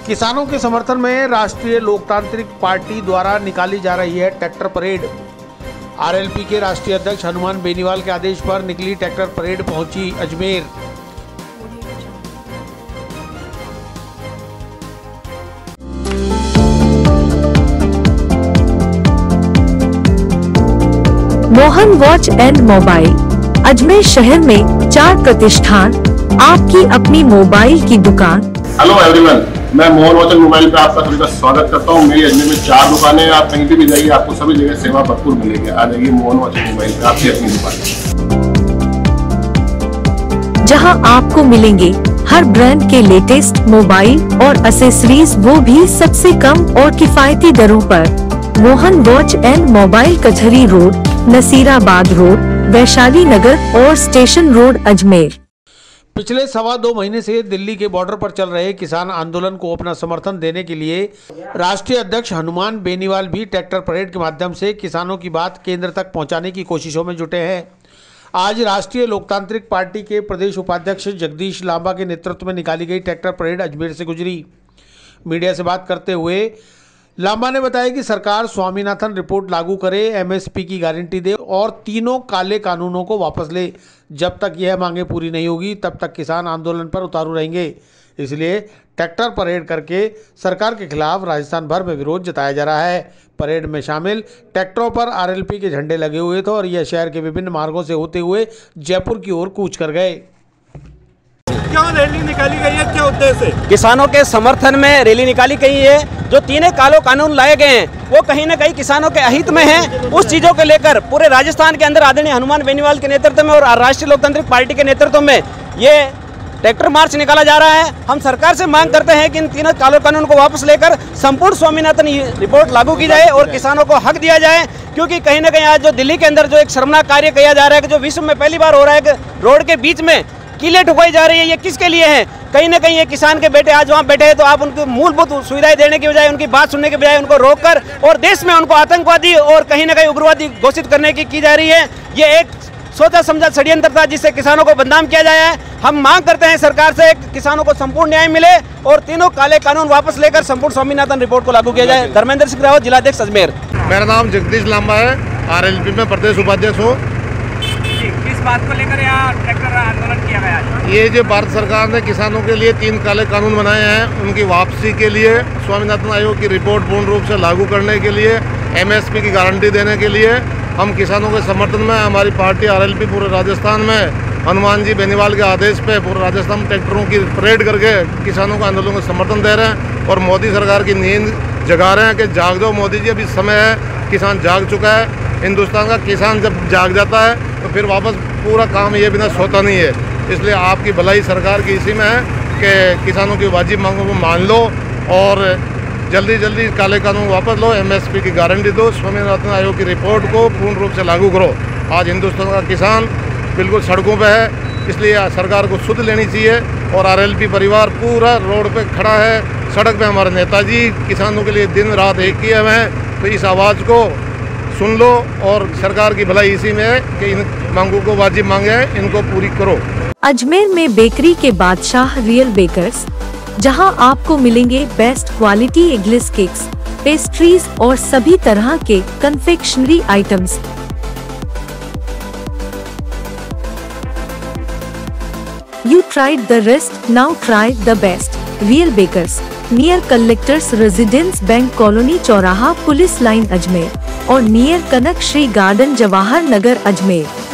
किसानों के समर्थन में राष्ट्रीय लोकतांत्रिक पार्टी द्वारा निकाली जा रही है ट्रैक्टर परेड। आरएलपी के राष्ट्रीय अध्यक्ष हनुमान बेनीवाल के आदेश पर निकली ट्रैक्टर परेड पहुंची Ajmer. Mohan watch and mobile Ajmer शहर में 4 प्रतिष्ठान, आपकी अपनी मोबाइल की दुकान। हेलो एवरीवन, मैं मोहन वॉच एंड मोबाइल पे आपका सभी का स्वागत करता हूँ। मेरी अजमेर में 4 दुकानें हैं। आप कहीं भी जाइए, आपको सभी जगह सेवा भरपूर मिलेगी। आ जाइए मोहन वॉच एंड मोबाइल पे, आपकी अपनी दुकान, जहां आपको मिलेंगे हर ब्रांड के लेटेस्ट मोबाइल और एक्सेसरीज, वो भी सबसे कम और किफायती दरों पर। Mohan watch and mobile Kachahri road, Nasirabad road, Vaishali Nagar और स्टेशन रोड अजमेर। पिछले 2.25 महीने से दिल्ली के बॉर्डर पर चल रहे किसान आंदोलन को अपना समर्थन देने के लिए राष्ट्रीय अध्यक्ष हनुमान बेनीवाल भी ट्रैक्टर परेड के माध्यम से किसानों की बात केंद्र तक पहुंचाने की कोशिशों में जुटे हैं। आज राष्ट्रीय लोकतांत्रिक पार्टी के प्रदेश उपाध्यक्ष जगदीश लांबा के नेतृत्व में निकाली गई ट्रैक्टर परेड अजमेर से गुजरी। मीडिया से बात करते हुए लांबा ने बताया कि सरकार स्वामीनाथन रिपोर्ट लागू करे, एमएसपी की गारंटी दे और तीनों काले कानूनों को वापस ले। जब तक यह मांगे पूरी नहीं होगी तब तक किसान आंदोलन पर उतारू रहेंगे। इसलिए ट्रैक्टर परेड करके सरकार के खिलाफ राजस्थान भर में विरोध जताया जा रहा है। परेड में शामिल ट्रैक्टरों पर आरएलपी के झंडे लगे हुए थे और यह शहर के विभिन्न मार्गों से होते हुए जयपुर की ओर कूच कर गए। क्यों रैली निकाली गई है, क्या उद्देश्य है? किसानों के समर्थन में रैली निकाली गई है। जो 3 कालो कानून लाए गए हैं वो कहीं न कहीं किसानों के अहित में हैं। उस चीजों को लेकर पूरे राजस्थान के अंदर आदरणीय हनुमान बेनीवाल के नेतृत्व में और राष्ट्रीय लोकतांत्रिक पार्टी के नेतृत्व में ये ट्रैक्टर मार्च निकाला जा रहा है। हम सरकार से मांग करते हैं कि इन 3 कालो कानून को वापस लेकर संपूर्ण स्वामीनाथन रिपोर्ट लागू की जाए और किसानों को हक दिया जाए। क्योंकि कहीं ना कहीं आज जो दिल्ली के अंदर जो एक शर्मनाक कार्य किया जा रहा है, कि जो विश्व में पहली बार हो रहा है कि रोड के बीच में किले ठुकाई जा रही है, ये किसके लिए है? कहीं ना कहीं ये किसान के बेटे आज वहाँ बैठे हैं, तो आप उनको मूलभूत सुविधाएं देने की बजाय, उनकी बात सुनने के बजाय उनको रोककर और देश में उनको आतंकवादी और कहीं ना कहीं उग्रवादी घोषित करने की जा रही है। ये एक सोचा समझा षड्यंत्र था जिससे किसानों को बदनाम किया जाए है। हम मांग करते हैं सरकार से किसानों को संपूर्ण न्याय मिले और 3 काले कानून वापस लेकर संपूर्ण स्वामीनाथन रिपोर्ट को लागू किया जाए। धर्मेंद्र सिंह रावत, जिलाध्यक्ष अजमेर। मेरा नाम जगदीश लांबा है, आरएलपी में प्रदेश उपाध्यक्ष हूँ। किस बात को लेकर यहाँ ट्रैक्टर आंदोलन किया गया है? ये जो भारत सरकार ने किसानों के लिए 3 काले कानून बनाए हैं, उनकी वापसी के लिए, स्वामीनाथन आयोग की रिपोर्ट पूर्ण रूप से लागू करने के लिए, एमएसपी की गारंटी देने के लिए हम किसानों के समर्थन में हमारी पार्टी आरएलपी पूरे राजस्थान में हनुमान जी बेनीवाल के आदेश पे पूरे राजस्थान में ट्रैक्टरों की परेड करके किसानों को आंदोलन को समर्थन दे रहे हैं और मोदी सरकार की नींद जगा रहे हैं कि जाग जाओ मोदी जी, अभी समय है, किसान जाग चुका है। हिंदुस्तान का किसान जब जाग जाता है तो फिर वापस पूरा काम ये बिना सोता नहीं है। इसलिए आपकी भलाई सरकार की इसी में है कि किसानों की वाजिब मांगों को मान लो और जल्दी जल्दी काले कानून वापस लो, एमएसपी की गारंटी दो, स्वामीनाथन आयोग की रिपोर्ट को पूर्ण रूप से लागू करो। आज हिंदुस्तान का किसान बिल्कुल सड़कों पे है, इसलिए सरकार को सुध लेनी चाहिए और आरएलपी परिवार पूरा रोड पे खड़ा है। सड़क पे हमारे नेताजी किसानों के लिए दिन रात एक किए हुए हैं। तो इस आवाज़ को सुन लो और सरकार की भलाई इसी में है कि इन मांगों को वाजिब मांगे हैं, इनको पूरी करो। अजमेर में बेकरी के बादशाह रियल बेकर्स, जहां आपको मिलेंगे best quality eggless cakes, pastries और सभी तरह के confectionery items. You tried the rest, now try the best. Real Bakers, near Collectors Residence Bank Colony चौराहा पुलिस लाइन अजमेर और नियर कनक श्री गार्डन जवाहर नगर अजमेर।